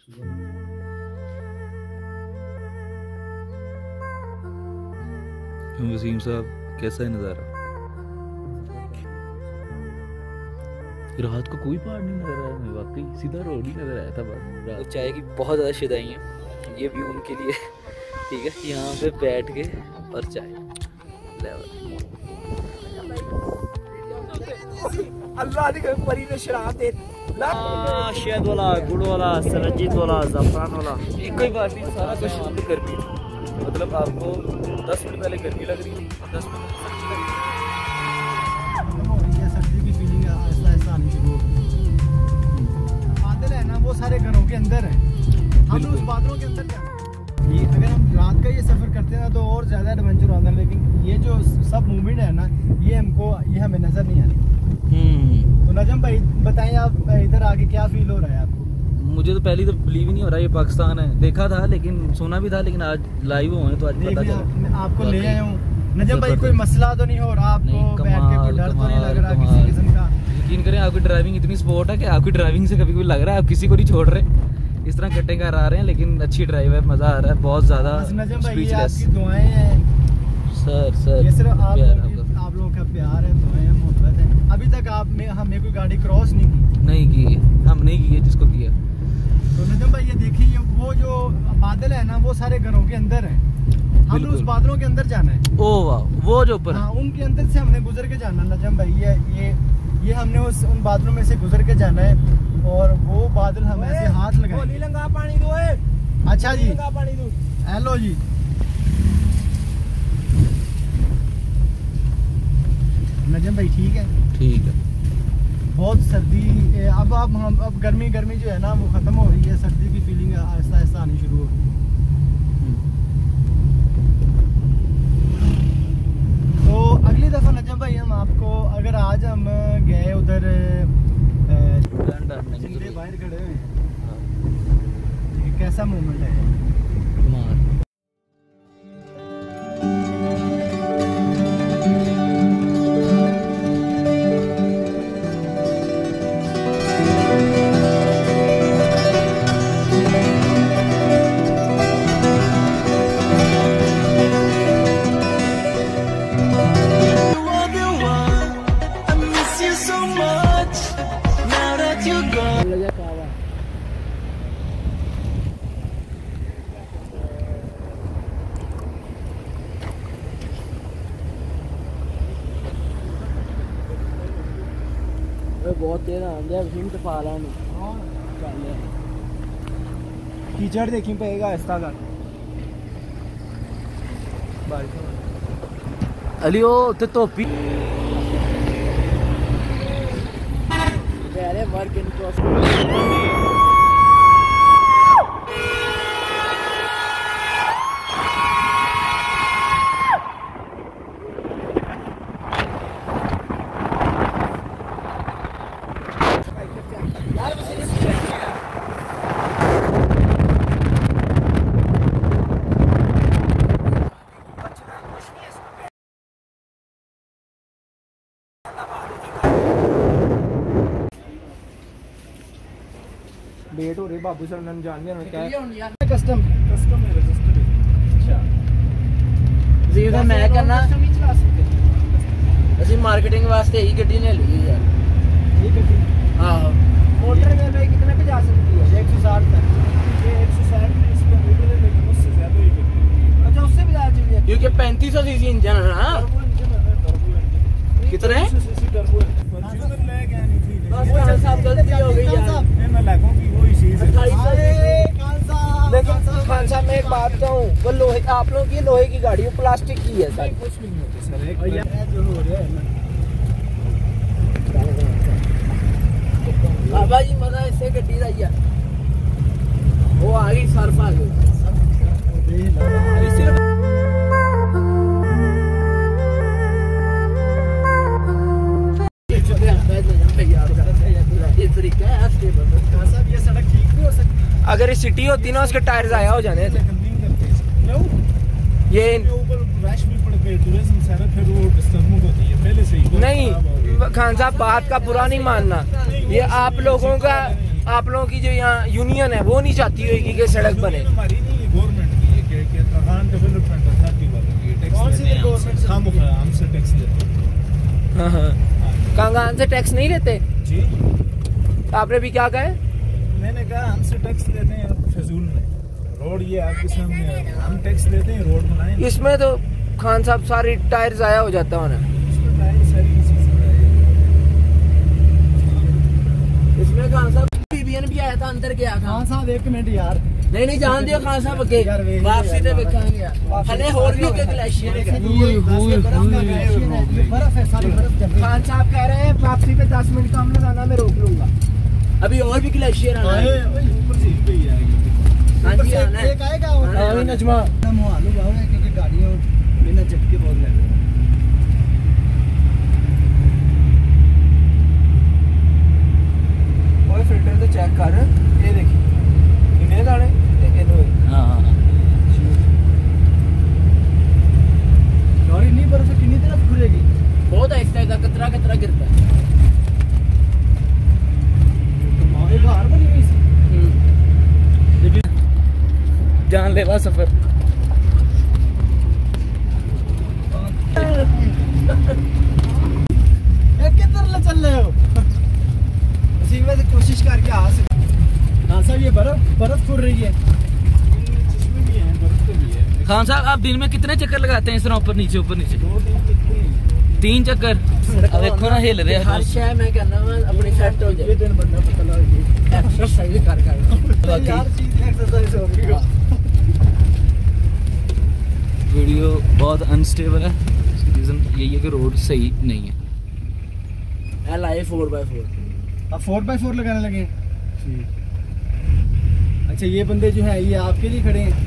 वसीम साहब, कैसा है नज़ारा? रात को कोई पहाड़ नहीं नजर आया हमें, वाकई सीधा रोड ही नजर आया था बस। चाय की बहुत ज़्यादा शुदाई है, ये भी उनके लिए ठीक है। यहाँ पे बैठ के और चाय अल्लाह की परी ने शराब दे शहद वाला, गुड़ वाला, सरजीत वाला, ज़फ़रान वाला, एक कोई बात नहीं, सारा कुछ गर्मी। मतलब आपको 10 मिनट पहले गर्मी लग रही थी, 10 मिनट सर्दी की फीलिंग ऐसा ऐसा आनी शुरू हो गई। बादल है ना वो सारे घरों के अंदर है, हम उस बादलों के अंदर जाना। ये अगर हम रात का ये सफर करते हैं ना तो और ज्यादा एडवेंचर होता है, लेकिन ये जो सब मूवमेंट है ना ये हमें नजर नहीं आ रही। तो नजम भाई बताएं, आप इधर आके क्या फील हो रहा है आपको? मुझे तो पहले तो बिलीव ही नहीं हो रहा ये पाकिस्तान है। देखा था लेकिन सुना भी था, लेकिन आज लाइव हुए तो आज पता चला। आपको ले आया हूँ नजम भाई, कोई मसला तो नहीं हो रहा आपको? बैठ के कोई डर तो नहीं लग रहा किसी किस्म का? यकीन करें, आपकी ड्राइविंग इतनी स्पोर्ट है कि आपकी ड्राइविंग से कभी कोई लग रहा है आप किसी को नहीं छोड़ रहे। इस तरह कट्टे कर आ रहे हैं, लेकिन अच्छी ड्राइव है, मजा आ रहा है बहुत ज्यादा। स्पीचलेस दुआएं हैं सर, ये सिर्फ आप लोगों का प्यार है, दुआएं हैं, मोहब्बत है। अभी तक हमने कोई गाड़ी क्रॉस नहीं की, हम नहीं की है, जिसको किया। तो नजम भाई ये देखिए, वो जो बादल है ना वो सारे घरों के अंदर है, हमने उस बादलों के अंदर जाना है। ओ वाह, वो जो ऊपर, हाँ उनके अंदर से हमने गुजर के जाना नजम भाई। ये हमने उन बादलों में से गुजर के जाना है, और वो बादल हम ऐसे हाथ लगाए। पानी दो। अच्छा जी, पानी दो। हेलो जी, नजम भाई ठीक है? ठीक है। बहुत सर्दी अब गर्मी जो है ना वो खत्म हो रही है, सर्दी की फीलिंग आहिस्ता आहिस्ता आनी शुरू हो गई। तो अगली दफा नजम भाई हम आपको, अगर आज हम गए उधर बाहर खड़े हुए हैं, कैसा मोमेंट है? बहुत तेज आंधी है, वसीम पा रहा है। कीचड़ देखी पेगा आहिस्ता कर। अली ओ ते धोपी अरे वर्क इन प्रोसेस। डेट हो रही बाबू सर ने जान दिया क्या है? कस्टम है, रजिस्टर्ड है। अच्छा जी का मैं करना ਅਸੀਂ मार्केटिंग वास्ते यही गड्डी ने ली है यार। ये गड्डी हां, मोटर में कितने पे जा सकती है? 160 तक। ये 160 में इस पे मोटर है, लेकिन उससे ज्यादा ही गड्डी। अच्छा उससे भी ज्यादा चल जाती है, क्योंकि 3500 सीसी इंजन है ना। कितने सीसी टर्बो है? कंफ्यूजन ले गया नहीं थी, बस साहब गलती हो गई यार। मैं लागू की वही चीज है। लेकिन खान साहब मैं एक बात कहूँ, वो लोहे, आप लोगों की लोहे की गाड़ी वो प्लास्टिक की है सर। कुछ भी नहीं होता सर, एक जो हो रहा है ना बाबा जी, मजा इससे गड्डी का ही है। वो आ गई सर्फ आ गई। ये सड़क ठीक नहीं हो सकती अगर ये सिटी होती ना, उसके टायर जाया हो जाने थे। ये ऊपर रश भी पड़ गए, टूरिज्म सारा फिर वो डिस्टर्बिंग होती है पहले से ही। नहीं खान साहब, बात का बुरा नहीं मानना, ये आप लोगों का आप लोगों की जो यहाँ यूनियन है वो नहीं चाहती होगी कि सड़क बने? हमारी नहीं, गवर्नमेंट की है कि खान डेवलपमेंट अथॉरिटी वालों की टैक्स लेते हैं हमसे टैक्स लेते हैं। हाँ हाँ, कांगान से टैक्स नहीं लेते जी। आपने भी क्या कहा? मैंने कहा हमसे टैक्स लेते हैं फजूल में। रोड ये आपके सामने है, हम टैक्स लेते हैं, रोड बनाए। इसमें तो खान साहब सारी टायर जाया हो जाता है ना। इसमें खान साहब बीबीएन भी आया था, अंदर गया खान साहब 1 मिनट यार। नहीं जान दियो खान साहब अगे वापसी ते वेखांगे हले होर भी अगे ग्लेशियर है। बर्फ है, सारी बर्फ जम गई। खान साहब कह रहे हैं वापसी पे 10 मिनट का हमने जाना, मैं रोक लूंगा। अभी और भी ग्लेशियर आना है। ऊपर से पे ही आएगी। हां जी आना है। एक आएगा और हां नजमा हम हालू गाँव है क्योंकि गाड़ियां बिना झटके बहुत लगे। ओए फिल्टर तो चेक कर, ये देखिए इन्हें दाने इन्हें। हाँ गाड़ी नहीं बर्फ कितनी तरफ खुलेगी? बहुत आहिस्ता है, कतरा कतरा गिरता है। एक हार बनी हुई सी। जानलेवा सफर। किधर ले चल रहे हो? इसी में से कोशिश करके आ सकते। हाँ साहब, ये बर्फ खुल रही है। इसमें भी है, बर्फ तो भी है। खान साहब आप दिन में कितने चक्कर लगाते हैं इस तरह ऊपर नीचे 3 चक्कर? अब देखो ना हिल रहे हर शय मैं कहना अपनी सेट हो जाए। ये दिन बनना पता लगे एक्सरसाइज कर यार, चीज एक्सरसाइज हो गई। वीडियो बहुत अनस्टेबल है, इसका रीज़न यही है कि रोड सही नहीं है। लाइव 4x4 अब 4x4 लगाने लगे। अच्छा, ये बंदे जो है ये आपके लिए खड़े हैं?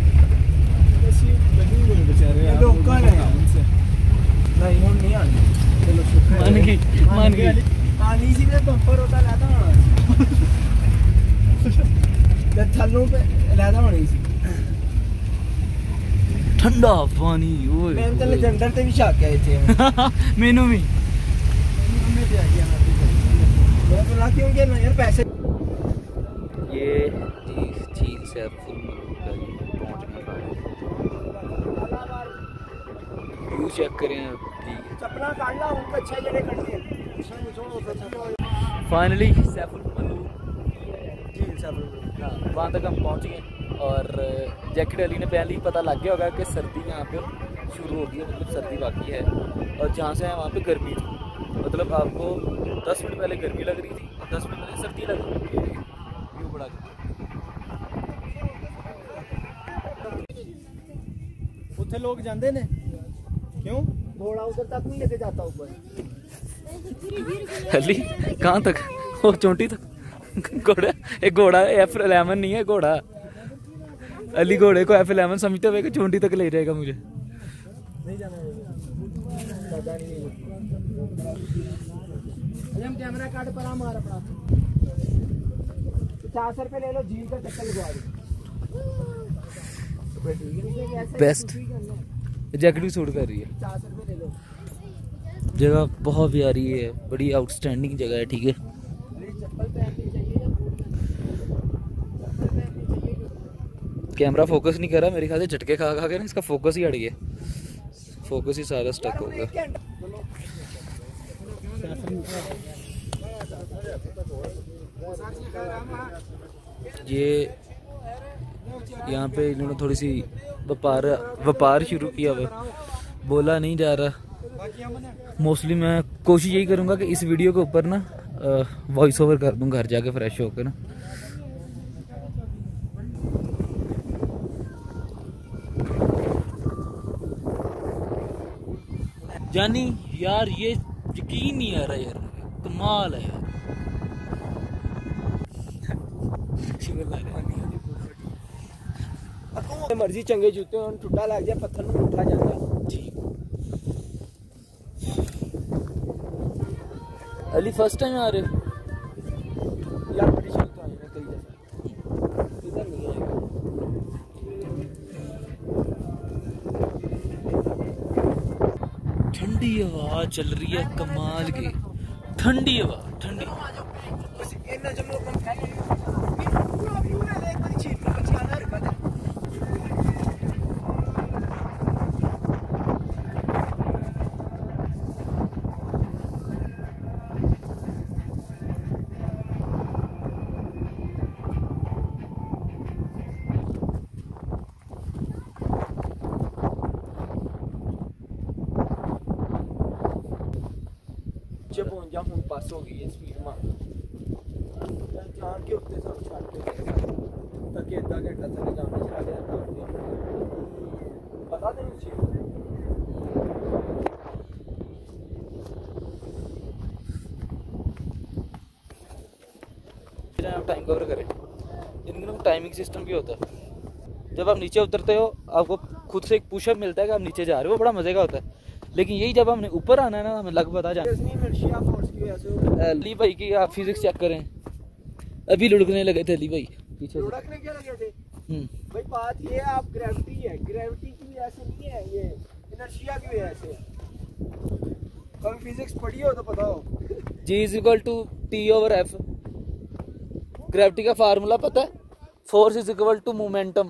बेचारे लोकल है। नहीं हम नहीं आने। चलो शुक्र है। मान गई। आनी सी में बम्पर होता लाता थलों पे लादा होनी सी। ठंडा पानी ओए मैं तो लेजेंडर ते भी शक है इथे। मेनू भी हमने दिया किया ना। मैं बोला क्यों कि ना यार पैसे। ये झील से व्यू चेक करें चपला काट ला उनको अच्छा जगह करते हैं। फाइनली सैफुल मलूक झील वहाँ तक हम पहुँच गए और जैकेट अली ने पहले ही पता लग गया होगा कि सर्दी यहाँ पे शुरू हो गई है, मतलब सर्दी बाकी है। और जहाँ से है वहाँ पे गर्मी थी, मतलब आपको 10 मिनट पहले गर्मी लग रही थी और 10 मिनट पहले सर्दी लग रही थी। व्यू बड़ा उत्थे लोग जाते ने क्यों? घोड़ा उधर तक नहीं लेके जाता ऊपर। अली कहाँ तक? वो चोटी तक घोड़ा? एक घोड़ा F11 नहीं है घोड़ा। अली घोड़े को F11 समझते हुए कि चोटी तक ले जाएगा मुझे। नहीं जाना है। हम कैमरा कार्ड पर मार अपना 50 रुपए ले लो, झील का चक्कर लगवा दो। बेस्ट जैकेट भी सूट कर रही है। 50 रुपए ले लो। जगह बहुत प्यारी है, बड़ी आउटस्टैंडिंग जगह है। ठीक है, चप्पल पहननी चाहिए। कैमरा फोकस नहीं कर रहा मेरे ख्याल से, झटके खा खा के ना इसका फोकस ही हट गया, फोकस ही सारा स्टक हो गया। ये यहाँ पे इन्होंने थोड़ी सी व्यापार शुरू किया हुआ, बोला नहीं जा रहा। मोस्टली मैं कोशिश यही करूँगा कि इस वीडियो के ऊपर ना वॉइस ओवर कर दूँ घर जाके फ्रेश होकर ना। जानी यार ये यकीन नहीं आ रहा यार, कमाल है यार। मर्जी चंगे जूते होन ठुड्डा लग जाए पत्थर में उठा जाता जी। अली फर्स्ट टाइम आ रहे हो? यार बड़ी शौक तो आए कई दफा इधर नहीं आएगा। ठंडी हवा चल रही है कमाल की, ठंडी हवा ठंडी। बस इतना जब लोग नीचे पहुंच जा हूं पास हो गई है स्पीड में जान के उत्ते सब छाड़ के ताकि आधा घंटा तक जाना चला गया पता नहीं उस चीज टाइम कवर करें। इनका टाइमिंग सिस्टम भी होता है। जब आप नीचे उतरते हो आपको खुद से एक पुशअप मिलता है कि आप नीचे जा रहे हो, वो बड़ा मजे का होता है। लेकिन यही जब हमने ऊपर आना है ना, हमें लग पता जाए। अली भाई की आप फिजिक्स चेक करें, अभी लुढ़कने लगे थे अली भाई पीछे लुढ़कने क्या लगे थे भाई। बात ये है आप ग्रेविटी है, ग्रेविटी की वजह से नहीं है, ये इनर्शिया की वजह से। कभी फिजिक्स पढ़ी हो तो पता हो। G = T/F। ग्रेविटी का फार्मूला पता है? Force = momentum.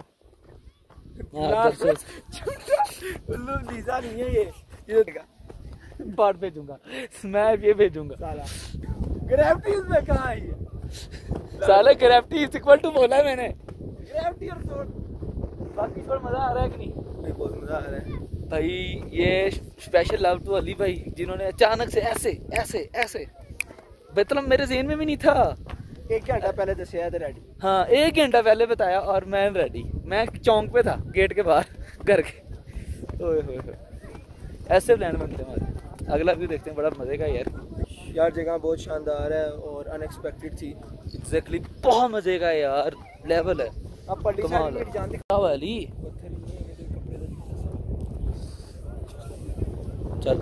लीजा नहीं है ये पार्ट भेजूंगा मैं, ये भेजूंगा साला। ग्रेविटी इसमें कहाँ है ये साला? ग्रेविटी = बोला है मैंने। ग्रेविटी और फोर्स। बाकी पर मजा आ रहा है कि नहीं? बहुत मजा आ रहा है भाई। ये स्पेशल लव टू अली भाई, जिन्होंने अचानक से ऐसे ऐसे ऐसे, मतलब मेरे ज़हन में भी नहीं था। 1 घंटा पहले दसिया था रेडी। हाँ 1 घंटा पहले बताया और मैं रेडी। मैं चौंक पे था गेट के बाहर घर के। ओए होए होए, ऐसे प्लान बनते हैं हमारे। अगला व्यू देखते हैं, बड़ा मजे का यार। जगह बहुत शानदार है और अनएक्सपेक्टेड थी। एग्जैक्टली, बहुत मजे का यार, लेवल है। अब पल्ली कमाल है। जानते वाली चल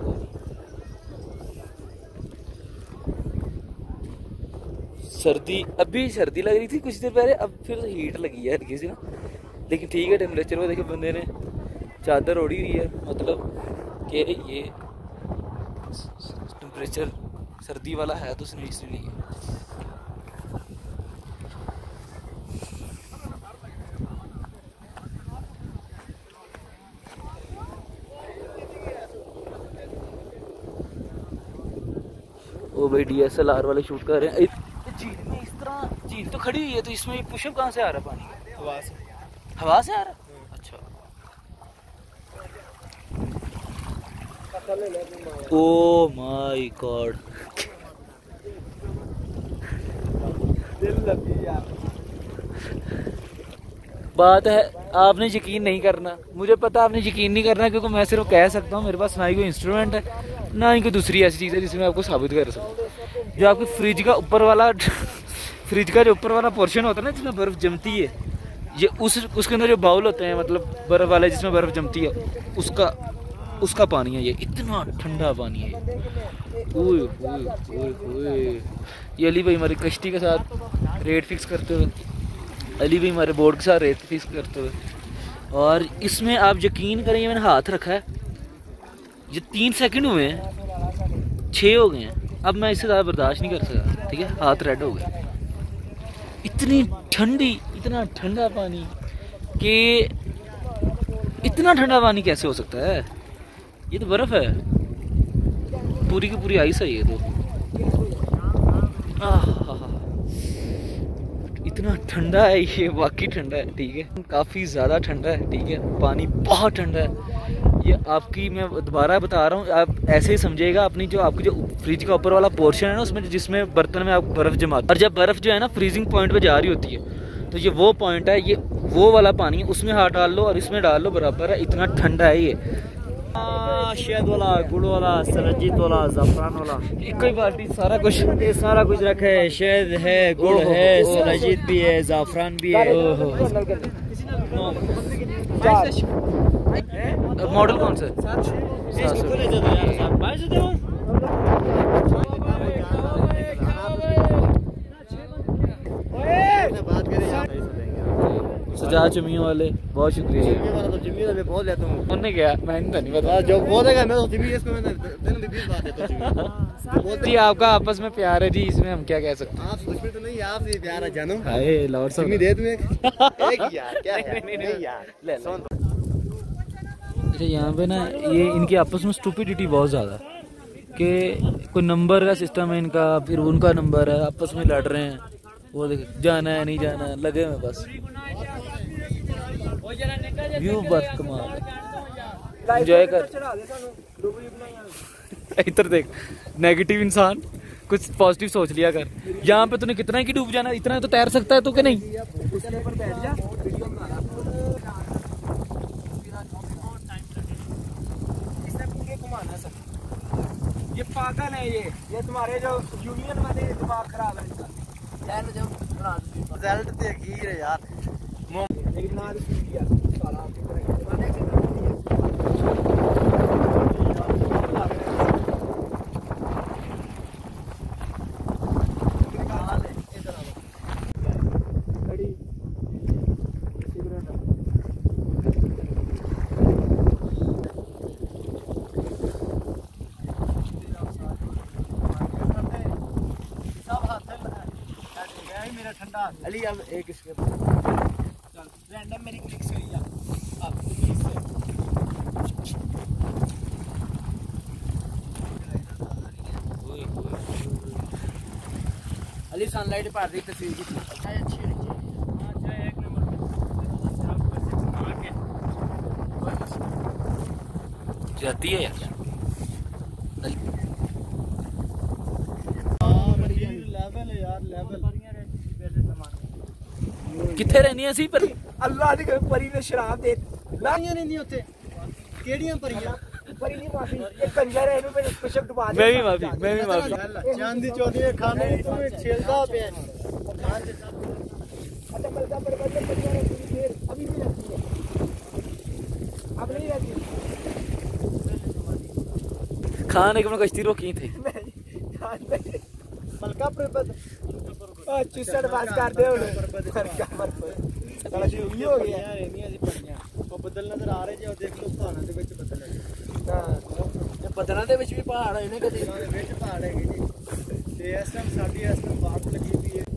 सर्दी, अभी सर्दी लग रही थी कुछ देर पहले, अब फिर हीट लगी है हल्की सी ना। लेकिन ठीक है, टेम्परेचर वो देखिए बंदे ने चादर ओढ़ी हुई है, मतलब कि ये टेम्परेचर सर्दी वाला है तो उसने इसलिए लिया। वो भाई DSLR वाले शूट कर रहे हैं। झील में इस तरह, झील तो खड़ी हुई है तो इसमें पुशअप कहाँ से आ रहा है? पानी हवा से। हवा से आ रहा है? अच्छा। ओ माय गॉड, बात है आपने यकीन नहीं करना। मुझे पता आपने यकीन नहीं करना, क्योंकि मैं सिर्फ कह सकता हूँ। मेरे पास ना ही कोई इंस्ट्रूमेंट है, ना ही कोई दूसरी ऐसी चीज़ है जिसमें आपको साबित कर सकूँ। जो आपकी फ्रिज का ऊपर वाला फ्रिज का जो ऊपर वाला पोर्शन होता है ना, जिसमें बर्फ़ जमती है, ये उसके अंदर जो बाउल होते हैं, मतलब बर्फ़ वाले जिसमें बर्फ़ जमती है, उसका पानी है ये। इतना ठंडा पानी है। ओए ओए ओए ओए। ये अली भाई हमारी कश्ती के साथ रेट फिक्स करते हुए, अली भाई हमारे बोर्ड के साथ रेट फिक्स करते हुए। और इसमें आप यकीन करें, मैंने हाथ रखा है, ये 3 सेकंड हुए हैं, 6 हो गए हैं। अब मैं इससे ज़्यादा बर्दाश्त नहीं कर सका। ठीक है, हाथ रेड हो गए। इतनी ठंडी, इतना ठंडा पानी कि इतना ठंडा पानी कैसे हो सकता है? ये तो बर्फ़ है, पूरी की पूरी आइस है ये तो। इतना ठंडा है ये, वाकई ठंडा है। ठीक है, काफ़ी ज़्यादा ठंडा है। ठीक है, पानी बहुत ठंडा है। ये आपकी, मैं दोबारा बता रहा हूँ, आप ऐसे ही समझिएगा। अपनी जो आपकी जो फ्रिज का ऊपर वाला पोर्शन है ना, उसमें जिसमें बर्तन में आप बर्फ़ जमाते, और जब बर्फ़ जो है ना फ्रीजिंग पॉइंट पे जा रही होती है, तो ये वो पॉइंट है, ये वो वाला पानी है। उसमें हाथ डाल लो और इसमें डाल लो, बराबर है। इतना ठंडा है ये। शहद वाला, गुड़ वाला, सलजीत वाला, ज़फ़रान वाला, एक ही बाल्टी सारा कुछ, ये सारा कुछ रखा है। शहद है, गुड़ है, सलजीत भी है, ज़फ़रान भी है। मॉडल कौन सा है? सजा चमियों वाले, बहुत शुक्रिया। उन्होंने क्या, मैंने नहीं पता। जो बोलेगा मैं तो इसको मैंने दिन में 20 बात देता हूं जी। आपका आपस में प्यार है जी, इसमें हम क्या कह सकते हैं? आप दुश्मन तो नहीं, आप से प्यार है जानू। हाय लॉर्ड साहब, दे तुम्हें एक यार, क्या है? नहीं यार, ले लो। अच्छा, यहाँ पे ना ये इनकी आपस में स्टूपिडिटी बहुत ज़्यादा, कि कोई नंबर का सिस्टम है इनका, फिर उनका नंबर है, आपस में लड़ रहे हैं। वो देखे जाना है नहीं जाना है, लगे हुए बस। व्यू बस कमाल, एंजॉय कर। इधर देख, नेगेटिव इंसान, कुछ पॉजिटिव सोच लिया कर। यहाँ पे तूने कितना की डूब जाना, इतना तो तैर सकता है तू कि नहीं? उसके ऊपर बैठ जा, वीडियो बना ला। इसने पूरे घुमाना सब। ये पागल है ये तुम्हारे जो यूनियन वाले दिमाग खराब है इनका। रिजल्ट तो अखीर है यार। लेकिन ना सुन लिया साला आपकी तरह अली अब एक इसके चल रैंडम मेरी क्लिक से हुई अब प्लीज से अली सनलाइट पड़ रही तस्वीर की अच्छी है। एक नंबर जाती है यार। लेवल है यार, लेवल। किथे रहनी है सी पर? अल्लाह दी परी ने शराब दे लाइयां नहीं होते केड़ियां परियां परी नहीं माफी एक कंजर है इन्होंने स्पेशल डुबा दे। मैं भी माफी। चांदी चौधरी के खाने तुम्हें छेलता पे अच्छा मलका पर बंदे परियां रहती है अभी भी रहती है, अब नहीं रहती। खान एक कश्ती रोकी थी। मलका पर्वत चुसड़ बात कर दे उन्हें साला शुरू ही हो गया। रहनियां सी परियां ਉਹ ਬੱਦਲ ਨਜ਼ਰ ਆ ਰਹੇ ਜੇ ਉਹ ਦੇਖ ਲਓ ਪਹਾੜਾਂ ਦੇ ਵਿੱਚ ਬੱਦਲ ਹੈ। ਹਾਂ ਤੇ ਬੱਦਲਾਂ ਦੇ ਵਿੱਚ ਵੀ ਪਹਾੜ ਹੋਏ ਨੇ ਕਦੇ ਦੇ ਵਿੱਚ ਪਹਾੜ ਹੈਗੇ ਜੀ। ਤੇ ਇਸ ਟਾਈਮ ਸਾਡੀ ਇਸ ਟਾਈਮ ਬਾਤ ਲੱਗੀ ਵੀ ਹੈ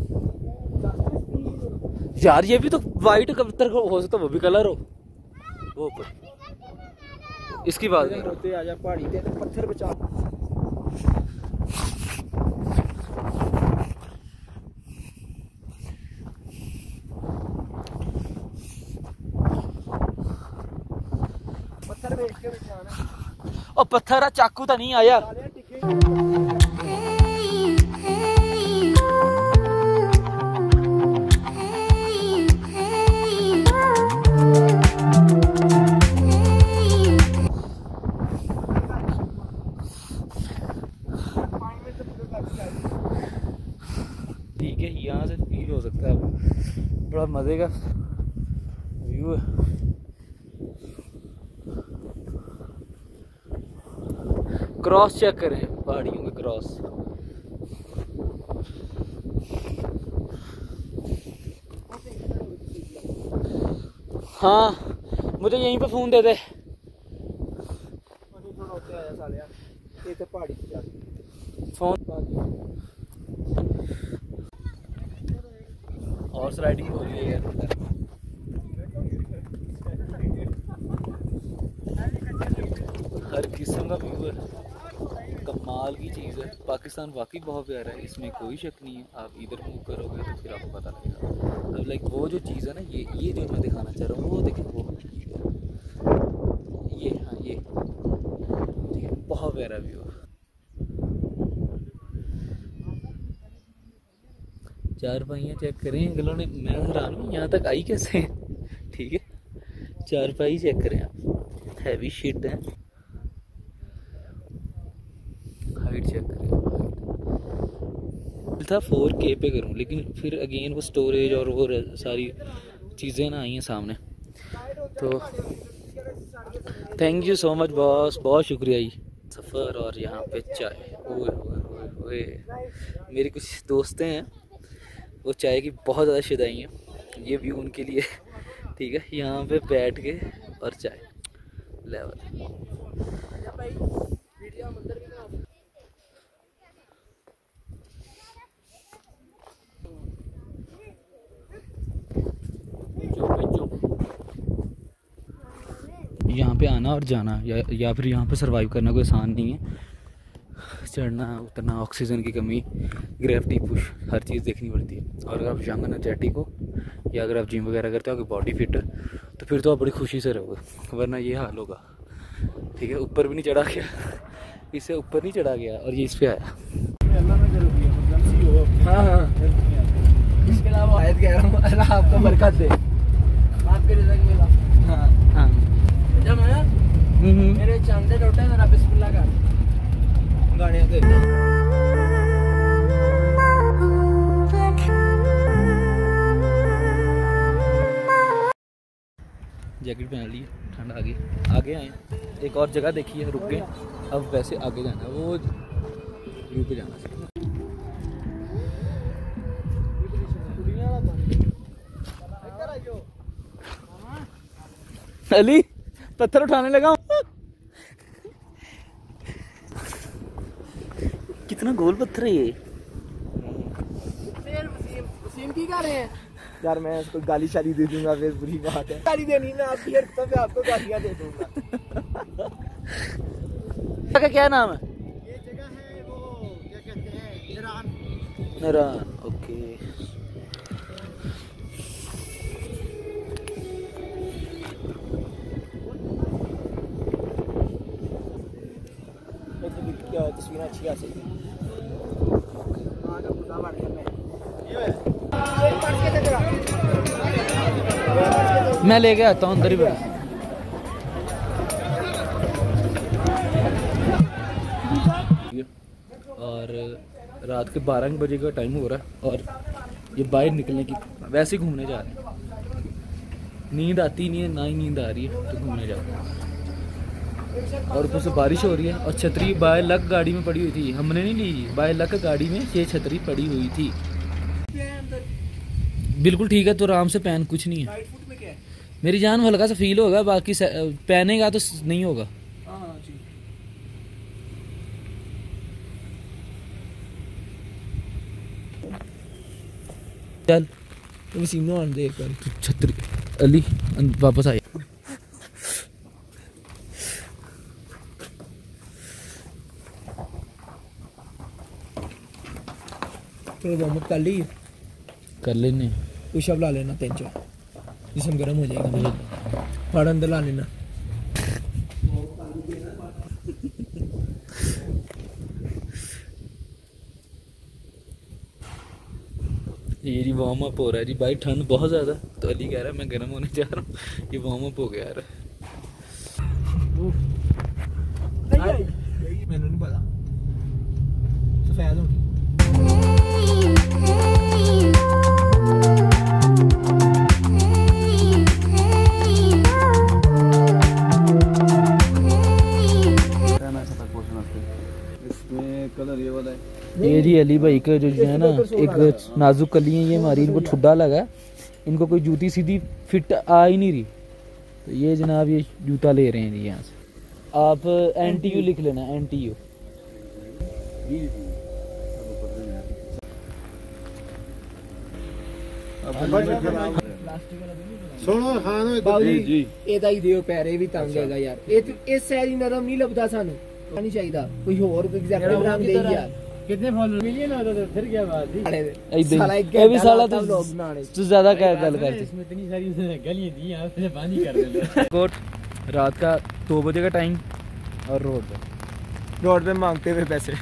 यार ये भी तो वाइट कबूतर हो सकता, वो भी कलर हो वो ऊपर। इसकी बात नहीं। होते आजा पहाड़ी पे पत्थर बचा। पत्थर बेच के बचाना। और पत्थर चाकू तो नहीं आया। ठीक है, यहाँ से फील हो सकता है, बड़ा मजे का व्यू है। क्रॉस चेक करें, पहाड़ियों के क्रॉस। हाँ मुझे यहीं पे फोन दे दे। फोन हॉर्स राइडिंग हो रही है यार। हर किस्म का व्यू है, कमाल की चीज़ है। पाकिस्तान वाकई बहुत प्यारा है, इसमें कोई शक नहीं है। आप इधर मूव करोगे तो फिर आपको पता लगेगा। अब लाइक वो जो चीज़ है ना, ये जो मैं दिखाना चाह रहा हूँ, वो देखें, वो ये, हाँ ये ठीक है, बहुत प्यारा व्यू है। चार पाइयाँ चेक करें अगलों ने, मैं हैरान हूँ यहाँ तक आई कैसे। ठीक है, चार पाई चेक करें आप, हैवी शीट है। हाइट चेक करें, हाइट था 4K पे करूँ, लेकिन फिर अगेन वो स्टोरेज और वो सारी चीज़ें ना आई हैं सामने। तो thank you so much boss, बहुत शुक्रिया जी। सफ़र और यहाँ पे चाय, ओए ओए ओए। मेरी कुछ दोस्तें हैं, वो चाय की बहुत ज़्यादा शिदाई हैं, ये भी उनके लिए। ठीक है, यहाँ पे बैठ के और चाय लेवल। यहाँ पे आना और जाना या फिर यहाँ पे सरवाइव करना कोई आसान नहीं है। चढ़ना उतरना, ऑक्सीजन की कमी, ग्रेविटी पुश, हर चीज़ देखनी पड़ती है। और अगर आप यंग एनर्जेटिक हो या अगर आप जिम वगैरह करते हो, आपकी बॉडी फिट है, तो फिर तो आप बड़ी खुशी से रहोगे, वरना ये हाल होगा। ठीक है, ऊपर भी नहीं चढ़ा गया, इससे ऊपर नहीं चढ़ा गया और ये इस पे आया। अल्लाह ना करे कोई इमरजेंसी हो। हाँ हाँ, इसके अलावा आयत कह रहा हूँ, अल्लाह आपको बरकत दे, आपके रिज़्क मिला। हाँ हाँ जब आया मेरे चांदे टोटे जरा बिस्मिल्लाह कर गाने के। जैकेट पहन ली, ठंड आ गई। आगे आए, एक और जगह देखी है, रुक गए। अब वैसे आगे जाना है, वो व्यू पे जाना है। अली पत्थर उठाने लगा हूँ। कितना गोल पत्थर है ये। वसीम की कर रहे हैं यार, मैं इसको गाली शाली दे दूंगा, फिर बुरी बात है। गाली देनी ना आप यार, तब मैं आपको गालियां दे दूंगा। का क्या नाम है? ये जगह है वो क्या कहते हैं, ईरान। Iran, okay. तस्वीरें अच्छी आ सकती हैं। मैं लेके आता हूँ अंदर ही बैठ। और रात के 12 बजे का टाइम हो रहा है और ये बाहर निकलने की, वैसे ही घूमने जा रहे हैं। नींद आती नहीं है, ना ही नींद आ रही है, तो घूमने जा रहे हैं। और ऊपर से बारिश हो रही है और छतरी बाय लक गाड़ी में पड़ी हुई थी, हमने नहीं ली, बाय लक गाड़ी में ये छतरी पड़ी हुई थी। बिल्कुल ठीक है, तो आराम से पहन, कुछ नहीं है। मेरी जान में हल्का सा फील होगा, बाकी पहनेगा तो नहीं होगा। चल वसीम आने दे एक बार। छतरी अली वापस आया। तो वार्म कर ली, कर लेने, पुशअप ला लेना 3-4, जिसम गर्म हो जाएगा। मुझे फाड़ अंदर ला लेना। ये जी वार्म अप हो रहा है जी भाई, ठंड बहुत ज़्यादा, तो अली कह रहा है मैं गर्म होने जा रहा हूँ। ये वार्म अप हो गया यार। मैंने नहीं पता सफेद होगी। इसमें कलर ये वाला है। ये जी अली भाई का जो है ना, एक नाजुक कली है ये हमारी, इनको ठुड्डा लगा है, इनको कोई जूती सीधी फिट आ ही नहीं रही, तो ये जनाब ये जूता ले रहे हैं जी यहाँ से। आप NTU लिख लेना, NTU। सुनो खानो जी ਇਹਦਾ ਹੀ ਦਿਓ ਪੈਰੇ ਵੀ ਤੰਗ ਹੈਗਾ ਯਾਰ, ਇਹ ਸੈਰੀ ਨਰਮ ਨਹੀਂ ਲੱਭਦਾ ਸਾਨੂੰ, ਨਹੀਂ ਚਾਹੀਦਾ ਕੋਈ ਹੋਰ ਐਗਜ਼ੈਕਟਿਵ ਰੰਗ ਦੇ ਯਾਰ। कितने फॉलोअर मिलियन हो तो फिर क्या बात थी। साला एक ये भी साला घंटा तो व्लॉग बनाने तू ज्यादा क्या गल करती। इसमें इतनी सारी गलियां दी हैं, आपने पानी कर देना। कोट रात का 2 बजे का टाइम और रोड पे मांगते हुए पैसे।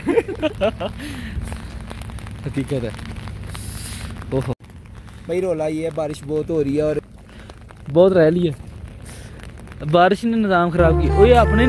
हकीकत है। ओहो भाई रोला ये है, बारिश बहुत हो रही है और बहुत रह ली है, बारिश ने निज़ाम खराब किया। ओए अपने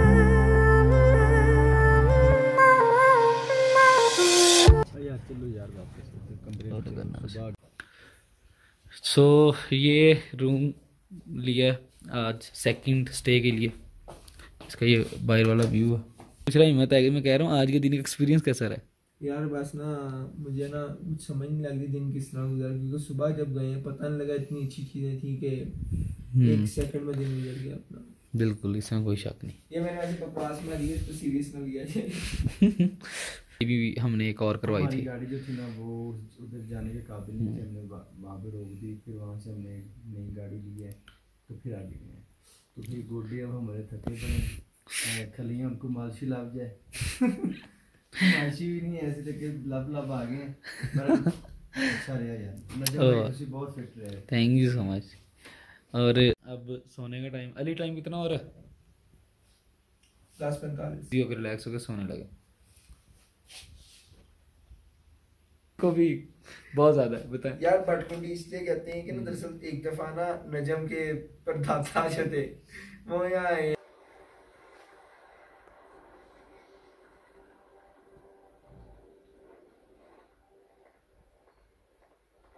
सो ये रूम लिया आज सेकंड स्टे के लिए, इसका ये बाहर वाला व्यू है। पूछ रहा हिम्मत है कि मैं कह रहा हूँ आज के दिन का एक्सपीरियंस कैसा रहा? यार बस ना मुझे ना कुछ समझ नहीं लग रही दिन किस तरह गुजरा, क्योंकि सुबह जब गए पता नहीं लगा, इतनी अच्छी चीज़ें थी कि 1 सेकंड में दिन गुजर गया अपना। बिल्कुल, इसमें कोई शक नहीं। ये मैंने ऐसे बकवास में ली है, इसको सीरियस ना लिया जाए। ये भी हमने एक और करवाई थी। गाड़ी जो थी ना वो उधर जाने के काबिल नहीं थी, हमने वहाँ पे रोक दी, फिर वहाँ से हमने नई गाड़ी ली है, तो फिर आगे गए। तो फिर गोडी अब हमारे थके पड़े, खलियाँ उनको मालशी लाभ जाए। मालशी भी नहीं ऐसे तक लब आ गए, अच्छा रहा यार, बहुत फिट रहे। Thank you so much. और अब सोने का टाइम, अली टाइम कितना हो रहा है? 10:45 भी होकर रिलैक्स होकर सोने लगे को भी बहुत ज्यादा है बताएं यार बटकुंडी इसलिए कहते हैं कि ना दरअसल एक दफा ना नजम के परदादा जो थे वो यहाँ आए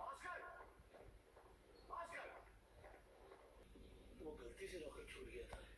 वो गलती से रॉकेट छूट गया था